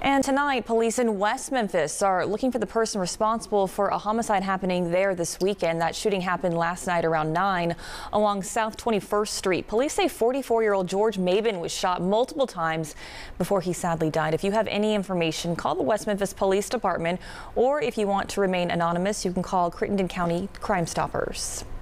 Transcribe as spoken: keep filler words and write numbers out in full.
And tonight, police in West Memphis are looking for the person responsible for a homicide happening there this weekend. That shooting happened last night around nine along South twenty-first Street. Police say forty-four-year-old George Maben was shot multiple times before he sadly died. If you have any information, call the West Memphis Police Department, or if you want to remain anonymous, you can call Crittenden County Crime Stoppers.